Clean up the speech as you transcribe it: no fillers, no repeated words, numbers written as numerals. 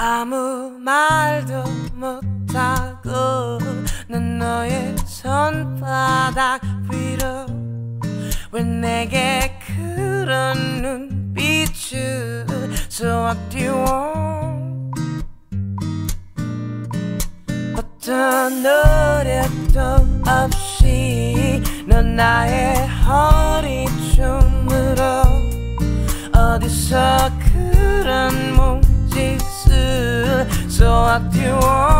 아무 말도 못하고 난 너의 손바닥 위로 왜 내게 그런 눈빛을 쏘아띄워. 어떤 노력도 없이 넌 나의 허리춤으로 어디서 그런 몸짓을 쏘아띄워.